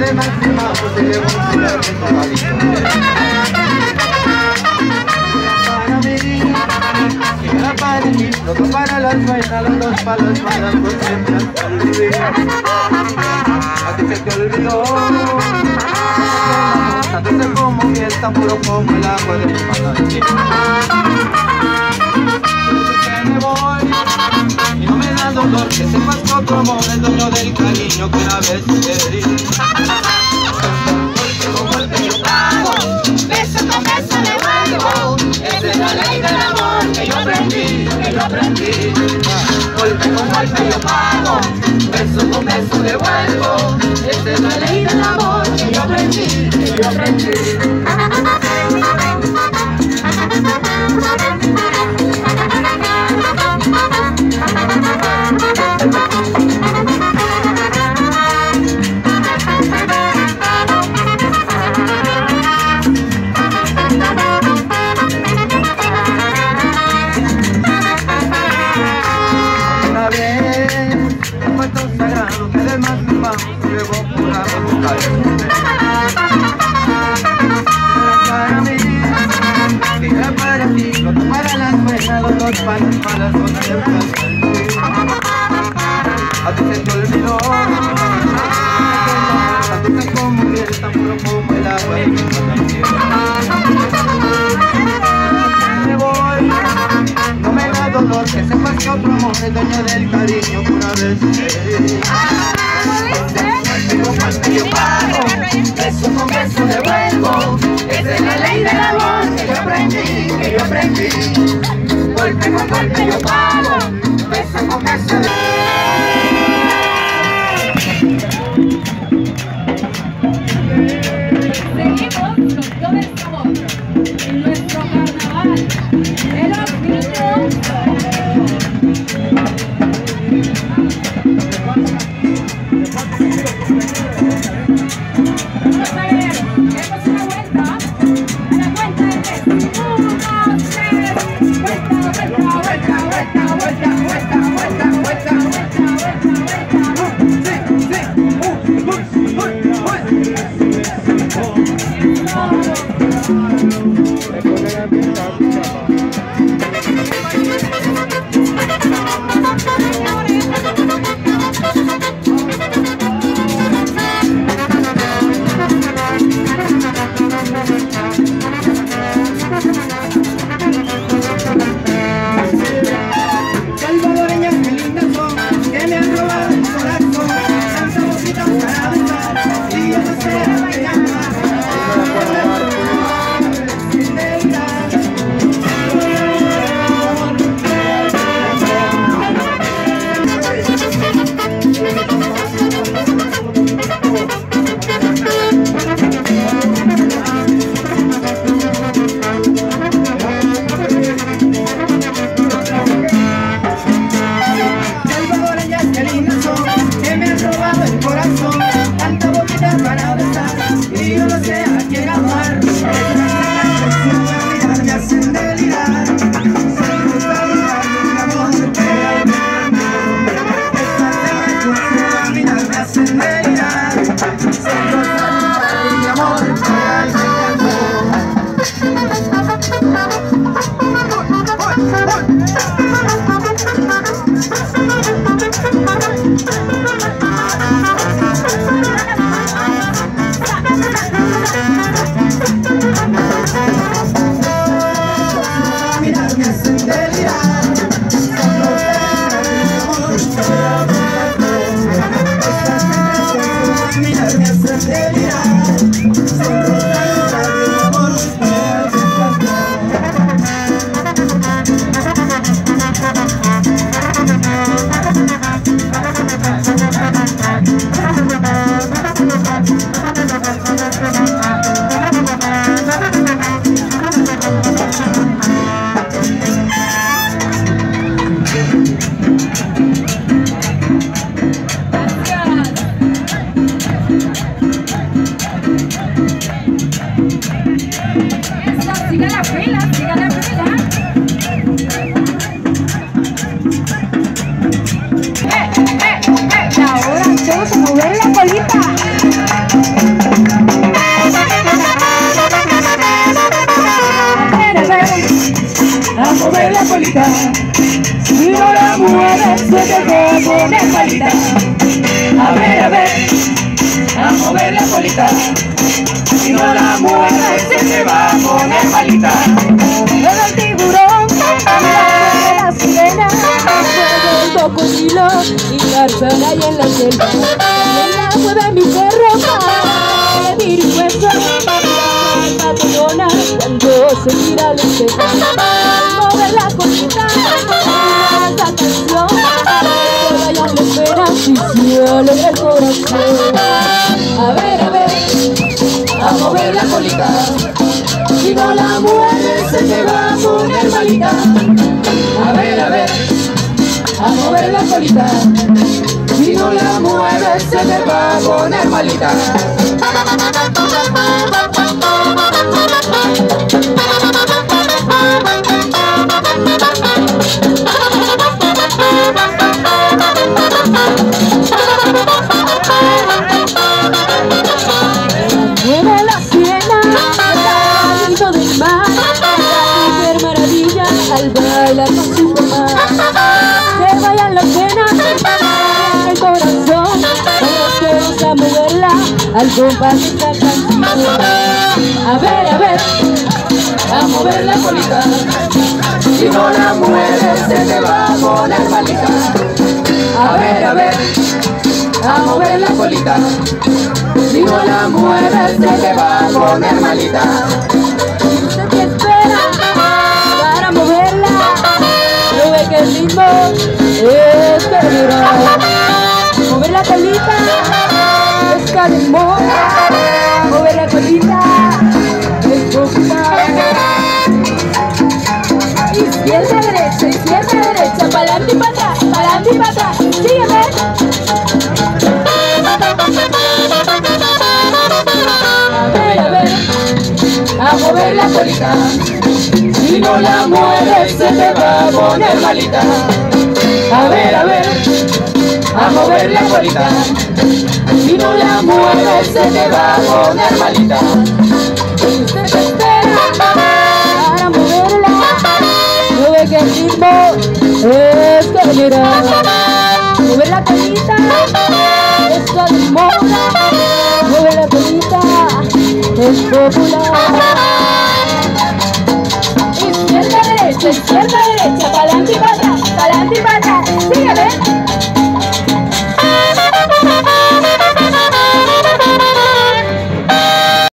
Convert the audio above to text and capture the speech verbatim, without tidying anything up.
de máxima, pues te llevo un cigarro en tu palito. Para mí, y era para ti, los dos para las buenas, los dos para las malas, pues siempre hasta el olvidar. A ti se te olvidó, tanto sé como miel, tan puro como el agua de mi manantial. Me voy y no me da dolor que sepas que otro amor es dueño del cariño que una vez te di. Golpe con golpe yo pago, beso con beso devuelvo. Esa es la ley del amor que yo aprendí, que yo aprendí. Golpe con golpe yo pago, beso con beso devuelvo. Esa es la ley del amor que yo aprendí, que yo aprendí. Sagrado que de más mi vamos, luego juramos buscar para mí, y era para ti, lo dos para las buenas, los dos para las malas, con siempre hasta el fin. A ti se te olvidó, tanto sé como miel, tan puro como el agua de mi manantial. Me voy, no me da dolor que sepas que otro amor es dueño del cariño que una vez te di. Golpe con golpe yo pago, beso con beso devuelvo. Esa es la ley del amor que yo aprendí, que yo aprendí. Golpe con golpe yo pago, beso con beso devuelvo. Seguimos con todo el sabor en nuestro carnaval de los niños. Vamos a ver, demos una vuelta a la cuenta de tres. Uno, dos, tres. Vuelta, vuelta, vuelta, vuelta, vuelta, vuelta, vuelta, vuelta, vuelta, vuelta, vuelta. Sí, sí, uh, uh, uh, uh. Salvadoreñas que lindas son, que me han robado el corazón, tanta boquita para besar, y yo no sé bailar. Vamos a mover la colita. mover la colita. Si no la mueves se te va a poner malita. A ver, a ver, a mover la colita. Si no la mueves se te va a poner malita. Mueve el tiburón, mueve la sirena, mueve el cocodrilo y Tarzán ahí en la selva. Ella mueve mi perro para mi hueso, la patona cuando se tira el espejo. Mueve la colita, esta canción, que vayan las penas y se alegra el corazón. A ver, a ver, A mover la colita. Si no la mueves se te va a poner malita. A ver, a ver, a mover la colita. Si no la mueves se te va a poner malita. mueve la siena, el viento del mar, la mujer maravilla al bailar con Superman. Se vayan las penas, el corazón, vamos a moverla al compás de esta canción. A ver, a ver, A mover la colita. Si no la mueves se te va a poner malita. A ver, a ver, a mover la colita. Si no la mueves se te va a poner malita. usted te espera para moverla, no ve que el ritmo es peligroso. Mover la colita está de moda, mover la colita es popular. Izquierda, derecha, izquierda, derecha, pa'lante y para atrás, pa'lante y para atrás, sígueme. A ver, a ver, A mover la colita. Si no la mueves se te va a poner malita. A ver, a ver, a mover la colita. Si no la mueves se te va a poner malita. usted te espera para moverla, no ve que el ritmo es peligroso. Mover la colita está de moda, mover la colita es popular. Izquierda, derecha, izquierda, derecha, pa'lante y para atrás, pa'lante y para atrás, sígueme.